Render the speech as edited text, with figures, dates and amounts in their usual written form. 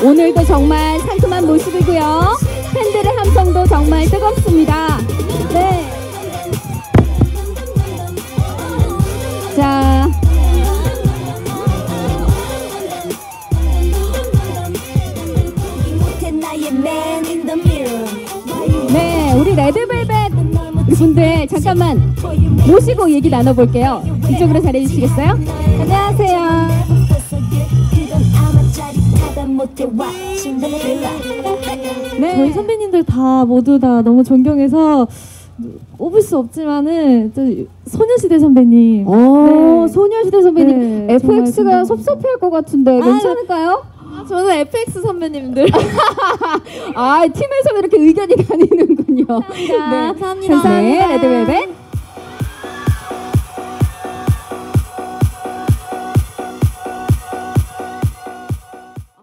오늘도 정말 상큼한 모습이고요. 팬들의 함성도 정말 뜨겁습니다. 네. 자. 네, 우리 레드벨벳 분들 잠깐만 모시고 얘기 나눠볼게요. 이쪽으로 자리해 주시겠어요? 안녕하세요. 네. 저희 선배님들 다 모두 다 너무 존경해서 꼽을 수 없지만은 소녀시대 선배님. 오, 네. 소녀시대 선배님. 네, FX가 섭섭해할 것 같은데 괜찮을까요? 저는 FX 선배님들. 아, 팀에서 이렇게 의견이 나뉘는군요. 감사합니다. 네, 레드벨벳.